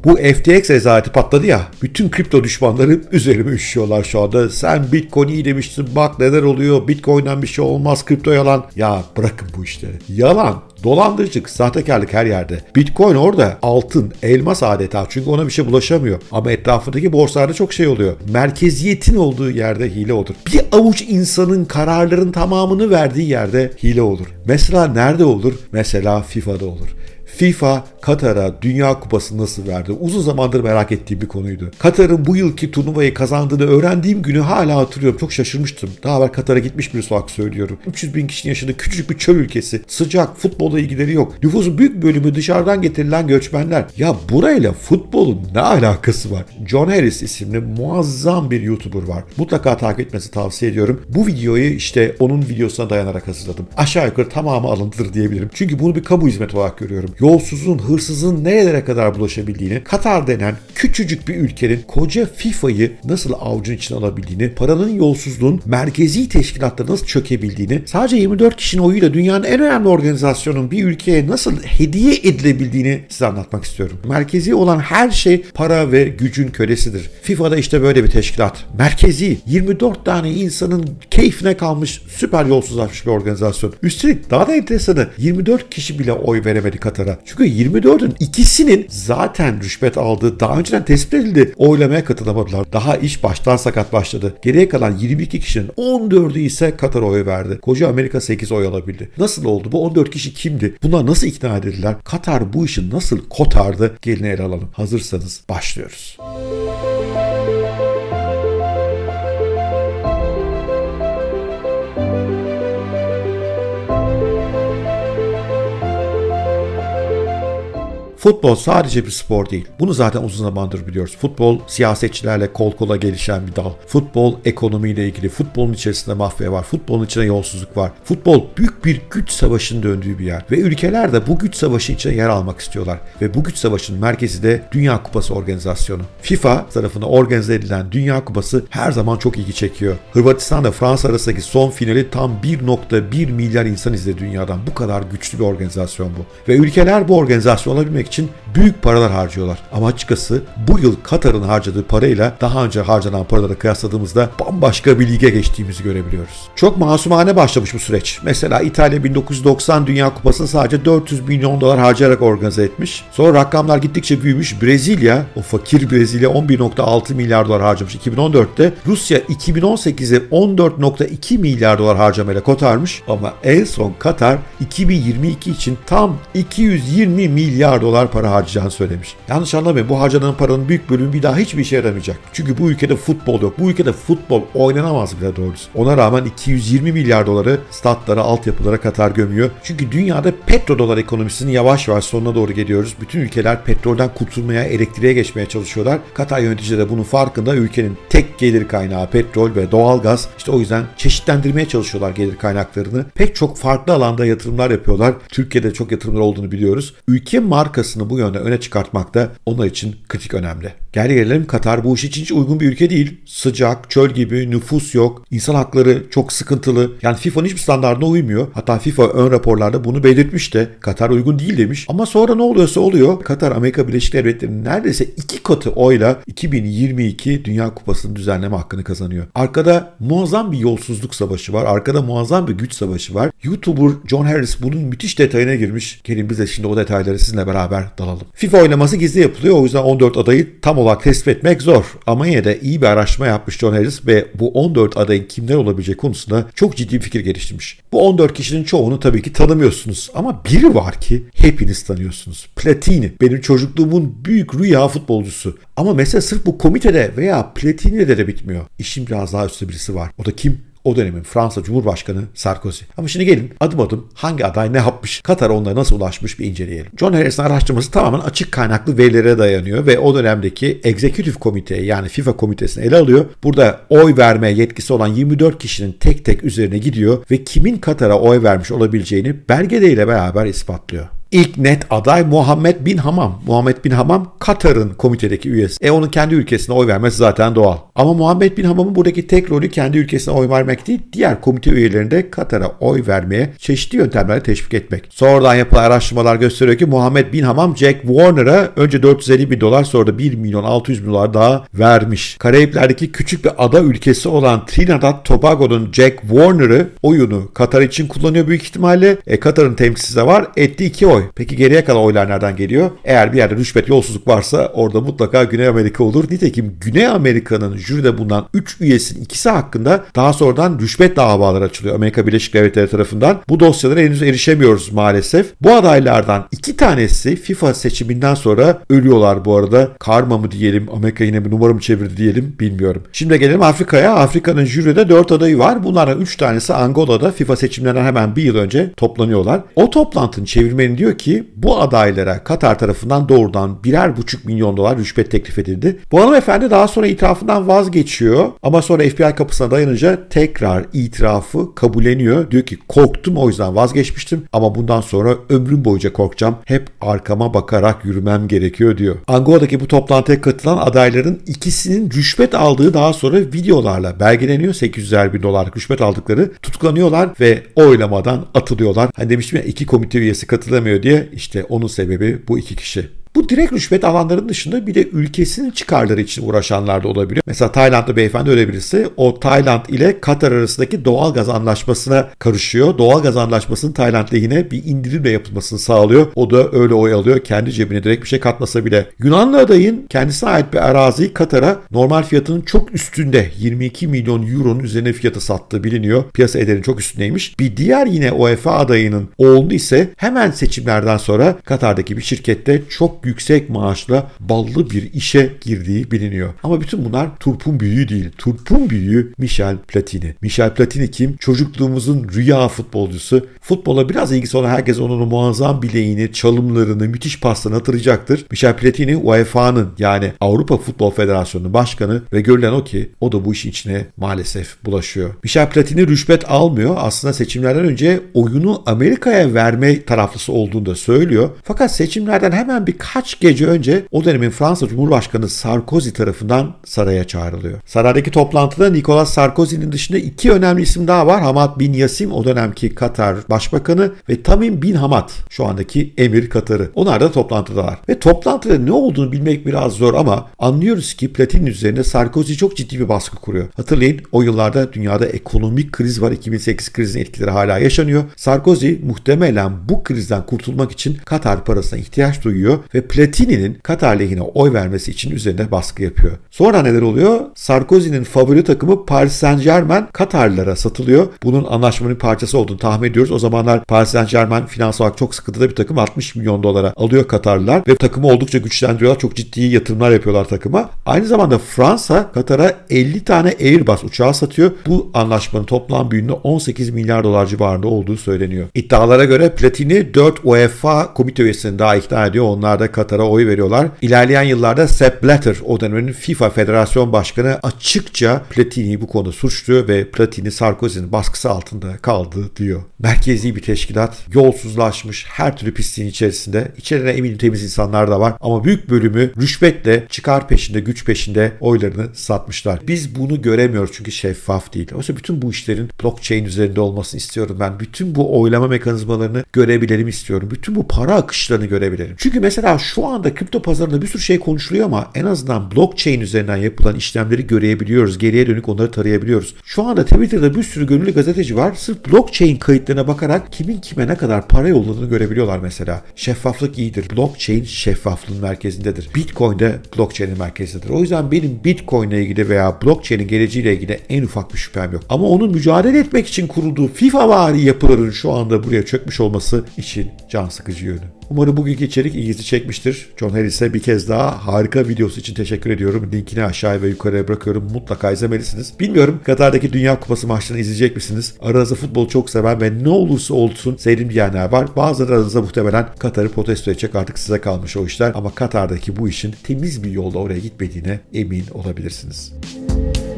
Bu FTX rezaleti patladı ya, bütün kripto düşmanları üzerime üşüyorlar şu anda. Sen Bitcoin iyi demiştin, bak neler oluyor, Bitcoin'den bir şey olmaz, kripto yalan. Ya bırakın bu işleri. Yalan, dolandırıcılık, sahtekarlık her yerde. Bitcoin orada altın, elmas adeta, çünkü ona bir şey bulaşamıyor. Ama etrafındaki borsalarda çok şey oluyor. Merkeziyetin olduğu yerde hile olur. Bir avuç insanın kararların tamamını verdiği yerde hile olur. Mesela nerede olur? Mesela FIFA'da olur. FIFA Katar'a Dünya Kupası'nı nasıl verdi? Uzun zamandır merak ettiğim bir konuydu. Katar'ın bu yılki turnuvayı kazandığını öğrendiğim günü hala hatırlıyorum. Çok şaşırmıştım. Daha evvel Katar'a gitmiş birisi olarak söylüyorum. 300 bin kişinin yaşadığı küçücük bir çöl ülkesi. Sıcak, futbolla ilgileri yok. Nüfusun büyük bölümü dışarıdan getirilen göçmenler. Ya burayla futbolun ne alakası var? John Harris isimli muazzam bir YouTuber var. Mutlaka takip etmesi tavsiye ediyorum. Bu videoyu işte onun videosuna dayanarak hazırladım. Aşağı yukarı tamamı alıntıdır diyebilirim. Çünkü bunu bir kamu hizmeti olarak görüyorum. Yolsuzun, hırsızın nerelere kadar bulaşabildiğini, Katar denen küçücük bir ülkenin koca FIFA'yı nasıl avucun içine alabildiğini, paranın, yolsuzluğun merkezi teşkilatlara nasıl çökebildiğini, sadece 24 kişinin oyuyla dünyanın en önemli organizasyonun bir ülkeye nasıl hediye edilebildiğini size anlatmak istiyorum. Merkezi olan her şey para ve gücün kölesidir. FIFA'da işte böyle bir teşkilat. Merkezi, 24 tane insanın keyfine kalmış, süper yolsuzlaşmış bir organizasyon. Üstelik daha da enteresanı, 24 kişi bile oy veremedi Katar'a. Çünkü 24'ün ikisinin zaten rüşvet aldığı daha önceden tespit edildi. Oylamaya katılamadılar. Daha iş baştan sakat başladı. Geriye kalan 22 kişinin 14'ü ise Katar'a oy verdi. Koca Amerika 8 oy alabildi. Nasıl oldu? Bu 14 kişi kimdi? Bunlar nasıl ikna edildiler? Katar bu işi nasıl kotardı? Gelin ele alalım. Hazırsanız başlıyoruz. Futbol sadece bir spor değil. Bunu zaten uzun zamandır biliyoruz. Futbol siyasetçilerle kol kola gelişen bir dal. Futbol ekonomiyle ilgili. Futbolun içerisinde mafya var. Futbolun içinde yolsuzluk var. Futbol büyük bir güç savaşının döndüğü bir yer. Ve ülkeler de bu güç savaşı içine yer almak istiyorlar. Ve bu güç savaşının merkezi de Dünya Kupası organizasyonu. FIFA tarafından organize edilen Dünya Kupası her zaman çok ilgi çekiyor. Hırvatistan ile Fransa arasındaki son finali tam 1,1 milyar insan izledi dünyadan. Bu kadar güçlü bir organizasyon bu. Ve ülkeler bu organizasyonu olabilmek için büyük paralar harcıyorlar. Ama açıkçası bu yıl Katar'ın harcadığı parayla daha önce harcanan paralara kıyasladığımızda bambaşka bir lige geçtiğimizi görebiliyoruz. Çok masumane başlamış bu süreç. Mesela İtalya 1990 Dünya Kupası'nı sadece 400 milyon dolar harcayarak organize etmiş. Sonra rakamlar gittikçe büyümüş. Brezilya, o fakir Brezilya 11,6 milyar dolar harcamış 2014'te. Rusya 2018'e 14,2 milyar dolar harcamayla kotarmış. Ama en son Katar 2022 için tam 220 milyar dolar para harcayacağını söylemiş. Yanlış anlamayın, bu harcanan paranın büyük bölümü bir daha hiçbir işe yaramayacak. Çünkü bu ülkede futbol yok. Bu ülkede futbol oynanamaz bile doğrusu. Ona rağmen 220 milyar doları statlara, altyapılara Katar gömüyor. Çünkü dünyada petrodolar ekonomisinin yavaş yavaş sonuna doğru geliyoruz. Bütün ülkeler petrolden kurtulmaya, elektriğe geçmeye çalışıyorlar. Katar yöneticileri de bunun farkında. Ülkenin tek gelir kaynağı petrol ve doğalgaz. İşte o yüzden çeşitlendirmeye çalışıyorlar gelir kaynaklarını. Pek çok farklı alanda yatırımlar yapıyorlar. Türkiye'de çok yatırımlar olduğunu biliyoruz. Ülke markasını bu yönde öne çıkartmak da onlar için kritik önemli. Gel gelelim, Katar bu iş için hiç uygun bir ülke değil. Sıcak, çöl gibi, nüfus yok, insan hakları çok sıkıntılı. Yani FIFA'nın hiçbir standartına uymuyor. Hatta FIFA ön raporlarda bunu belirtmiş de Katar uygun değil demiş. Ama sonra ne oluyorsa oluyor. Katar Amerika Birleşik Devletleri'nin neredeyse 2 katı oyla 2022 Dünya Kupası'nı düzenleme hakkını kazanıyor. Arkada muazzam bir yolsuzluk savaşı var. Arkada muazzam bir güç savaşı var. YouTuber John Harris bunun müthiş detayına girmiş. Gelin biz de şimdi o detayları sizinle beraber dalalım. FIFA oylaması gizli yapılıyor. O yüzden 14 adayı tam olarak tespit etmek zor. Ama yine de iyi bir araştırma yapmış John Harris ve bu 14 adayın kimler olabileceği konusunda çok ciddi bir fikir geliştirmiş. Bu 14 kişinin çoğunu tabii ki tanımıyorsunuz. Ama biri var ki hepiniz tanıyorsunuz. Platini. Benim çocukluğumun büyük rüya futbolcusu. Ama mesele sırf bu komitede veya Platini'de de bitmiyor. İşin biraz daha üstte birisi var. O da kim? O dönemin Fransa Cumhurbaşkanı Sarkozy. Ama şimdi gelin adım adım hangi aday ne yapmış, Katar'a onlara nasıl ulaşmış bir inceleyelim. John Harris'in araştırması tamamen açık kaynaklı verilere dayanıyor ve o dönemdeki Executive Komite yani FIFA komitesini ele alıyor. Burada oy verme yetkisi olan 24 kişinin tek tek üzerine gidiyor ve kimin Katar'a oy vermiş olabileceğini belgeleriyle beraber ispatlıyor. İlk net aday Muhammed Bin Hammam. Muhammed Bin Hammam Katar'ın komitedeki üyesi. Onun kendi ülkesine oy vermesi zaten doğal. Ama Muhammed Bin Hammam'ın buradaki tek rolü kendi ülkesine oy vermek değil, diğer komite üyelerini de Katar'a oy vermeye çeşitli yöntemlerle teşvik etmek. Sonradan yapılan araştırmalar gösteriyor ki Muhammed Bin Hammam Jack Warner'a önce 450 bin dolar sonra da 1 milyon 600 bin dolar daha vermiş. Karayipler'deki küçük bir ada ülkesi olan Trinidad Tobago'nun Jack Warner'ı oyunu Katar için kullanıyor büyük ihtimalle. Katar'ın temsilcisi de var. Etti 2 oy. Peki geriye kalan oylar nereden geliyor? Eğer bir yerde rüşvet, yolsuzluk varsa orada mutlaka Güney Amerika olur. Nitekim Güney Amerika'nın jüride bulunan 3 üyesinin ikisi hakkında daha sonradan rüşvet davaları açılıyor Amerika Birleşik Devletleri tarafından. Bu dosyalara henüz erişemiyoruz maalesef. Bu adaylardan 2 tanesi FIFA seçiminden sonra ölüyorlar bu arada. Karma mı diyelim, Amerika yine bir numara mı çevirdi diyelim bilmiyorum. Şimdi gelelim Afrika'ya. Afrika'nın jüride 4 adayı var. Bunlardan 3 tanesi Angola'da FIFA seçimlerinden hemen bir yıl önce toplanıyorlar. O toplantının çevirmeni diyor ki bu adaylara Katar tarafından doğrudan 1,5 milyon dolar rüşvet teklif edildi. Bu hanımefendi daha sonra itirafından vazgeçiyor ama sonra FBI kapısına dayanınca tekrar itirafı kabulleniyor. Diyor ki korktum, o yüzden vazgeçmiştim ama bundan sonra ömrüm boyunca korkacağım. Hep arkama bakarak yürümem gerekiyor diyor. Angola'daki bu toplantıya katılan adayların ikisinin rüşvet aldığı daha sonra videolarla belgeleniyor. 800'er bin dolar rüşvet aldıkları tutuklanıyorlar ve oylamadan atılıyorlar. Hani demiştim ya 2 komite üyesi katılamıyor diye, işte onun sebebi bu 2 kişi. Bu direkt rüşvet alanların dışında bir de ülkesinin çıkarları için uğraşanlar da olabiliyor. Mesela Taylandlı beyefendi öyle birisi. O Tayland ile Katar arasındaki doğalgaz anlaşmasına karışıyor. Doğalgaz anlaşmasının Tayland lehine bir indirimle yapılmasını sağlıyor. O da öyle oy alıyor. Kendi cebine direkt bir şey katmasa bile. Yunanlı adayın kendisine ait bir araziyi Katar'a normal fiyatının çok üstünde 22 milyon euronun üzerine fiyatı sattığı biliniyor. Piyasa ederinin çok üstündeymiş. Bir diğer yine UEFA adayının oğlu ise hemen seçimlerden sonra Katar'daki bir şirkette çok yüksek maaşla ballı bir işe girdiği biliniyor. Ama bütün bunlar turpun büyüğü değil. Turpun büyüğü Michel Platini. Michel Platini kim? Çocukluğumuzun rüya futbolcusu. Futbola biraz ilgisi olan herkes onun muazzam bileğini, çalımlarını, müthiş paslarını hatırlayacaktır. Michel Platini UEFA'nın yani Avrupa Futbol Federasyonu'nun başkanı ve görülen o ki o da bu işin içine maalesef bulaşıyor. Michel Platini rüşvet almıyor. Aslında seçimlerden önce oyunu Amerika'ya verme taraflısı olduğunu da söylüyor. Fakat seçimlerden hemen birkaç gece önce o dönemin Fransa Cumhurbaşkanı Sarkozy tarafından saraya çağrılıyor. Saraydaki toplantıda Nicolas Sarkozy'nin dışında 2 önemli isim daha var. Hamad Bin Yassim o dönemki Katar Başbakanı ve Tamim Bin Hamad şu andaki Emir Katar'ı. Onlar da toplantıdalar. Ve toplantıda ne olduğunu bilmek biraz zor ama anlıyoruz ki Platini üzerinde Sarkozy çok ciddi bir baskı kuruyor. Hatırlayın o yıllarda dünyada ekonomik kriz var. 2008 krizinin etkileri hala yaşanıyor. Sarkozy muhtemelen bu krizden kurtulmak için Katar parasına ihtiyaç duyuyor ve Platini'nin Katar lehine oy vermesi için üzerinde baskı yapıyor. Sonra neler oluyor? Sarkozy'nin favori takımı Paris Saint-Germain Katarlılara satılıyor. Bunun anlaşmanın parçası olduğunu tahmin ediyoruz. O zamanlar Paris Saint-Germain finansal olarak çok sıkıntıda bir takım. 60 milyon dolara alıyor Katarlılar ve takımı oldukça güçlendiriyorlar. Çok ciddi yatırımlar yapıyorlar takıma. Aynı zamanda Fransa Katar'a 50 tane Airbus uçağı satıyor. Bu anlaşmanın toplam büyüklüğü 18 milyar dolar civarında olduğu söyleniyor. İddialara göre Platini 4 UEFA komite üyesini daha ikna ediyor. Onlar da Katar'a oy veriyorlar. İlerleyen yıllarda Sepp Blatter o dönemin FIFA Federasyon Başkanı açıkça Platini'yi bu konuda suçluyor ve Platini Sarkozy'nin baskısı altında kaldı diyor. Merkezi bir teşkilat, yolsuzlaşmış, her türlü pisliğin içerisinde. İçerine eminim temiz insanlar da var ama büyük bölümü rüşvetle, çıkar peşinde, güç peşinde oylarını satmışlar. Biz bunu göremiyoruz çünkü şeffaf değil. Oysa bütün bu işlerin blockchain üzerinde olmasını istiyorum ben. Bütün bu oylama mekanizmalarını görebilelim istiyorum. Bütün bu para akışlarını görebilelim. Çünkü mesela şu anda kripto pazarında bir sürü şey konuşuluyor ama en azından blockchain üzerinden yapılan işlemleri görebiliyoruz. Geriye dönük onları tarayabiliyoruz. Şu anda Twitter'da bir sürü gönüllü gazeteci var. Sırf blockchain kayıtlarına bakarak kimin kime ne kadar para yolladığını görebiliyorlar mesela. Şeffaflık iyidir. Blockchain şeffaflığın merkezindedir. Bitcoin de blockchain'in merkezindedir. O yüzden benim Bitcoin ile ilgili veya blockchain'in geleceğiyle ilgili en ufak bir şüphem yok. Ama onun mücadele etmek için kurulduğu FIFA-vari yapıların şu anda buraya çökmüş olması için can sıkıcı yönü. Umarım bugünkü içerik ilginizi çekmiştir. John Harris'e bir kez daha harika videosu için teşekkür ediyorum. Linkini aşağıya ve yukarıya bırakıyorum. Mutlaka izlemelisiniz. Bilmiyorum Katar'daki Dünya Kupası maçlarını izleyecek misiniz? Aranızda futbolu çok seven ve ne olursa olsun sevdiğim diyenler var. Bazıları aranızda muhtemelen Katar'ı protesto edecek. Artık size kalmış o işler. Ama Katar'daki bu işin temiz bir yolda oraya gitmediğine emin olabilirsiniz.